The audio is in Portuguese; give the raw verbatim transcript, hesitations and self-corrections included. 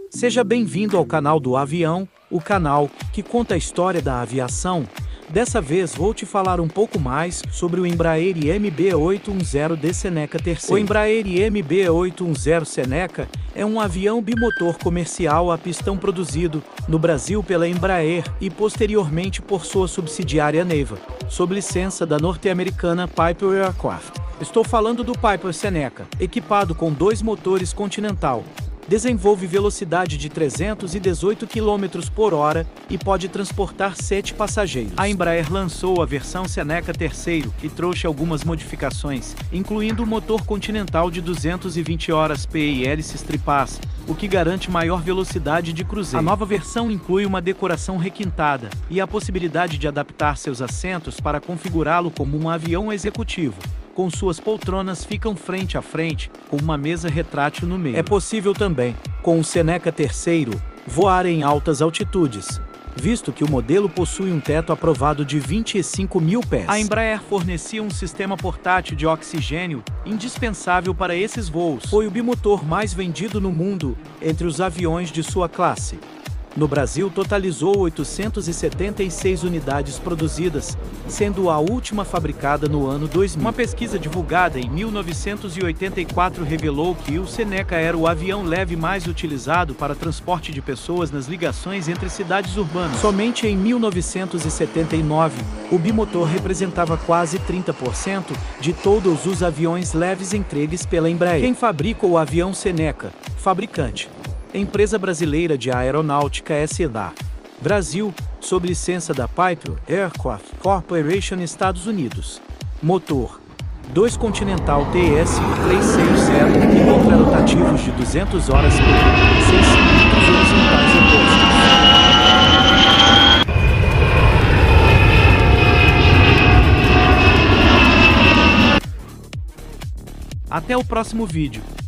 Seja bem-vindo ao canal do Avião, o canal que conta a história da aviação. Dessa vez vou te falar um pouco mais sobre o Embraer I M B oitocentos e dez D Seneca terceiro. O Embraer I M B oitocentos e dez Seneca é um avião bimotor comercial a pistão produzido no Brasil pela Embraer e posteriormente por sua subsidiária Neva, sob licença da norte-americana Piper Aircraft. Estou falando do Piper Seneca, equipado com dois motores Continental. Desenvolve velocidade de trezentos e dezoito quilômetros por hora e pode transportar sete passageiros. A Embraer lançou a versão Seneca terceiro e trouxe algumas modificações, incluindo o motor Continental de duzentas e vinte horas P e hélices tripás, o que garante maior velocidade de cruzeiro. A nova versão inclui uma decoração requintada e a possibilidade de adaptar seus assentos para configurá-lo como um avião executivo, com suas poltronas ficam frente a frente, com uma mesa retrátil no meio. É possível também, com o Seneca terceiro, voar em altas altitudes, visto que o modelo possui um teto aprovado de vinte e cinco mil pés. A Embraer fornecia um sistema portátil de oxigênio indispensável para esses voos. Foi o bimotor mais vendido no mundo entre os aviões de sua classe. No Brasil, totalizou oitocentas e setenta e seis unidades produzidas, sendo a última fabricada no ano dois mil. Uma pesquisa divulgada em mil novecentos e oitenta e quatro revelou que o Seneca era o avião leve mais utilizado para transporte de pessoas nas ligações entre cidades urbanas. Somente em mil novecentos e setenta e nove, o bimotor representava quase trinta por cento de todos os aviões leves entregues pela Embraer. Quem fabrica o avião Seneca? Fabricante: Empresa Brasileira de Aeronáutica S A Brasil, sob licença da Piper Aircraft Corporation, Estados Unidos. Motor: dois Continental T S trezentos e sessenta e contrarotativos de duzentas horas P, seis cilindros horizontais opostos. Até o próximo vídeo.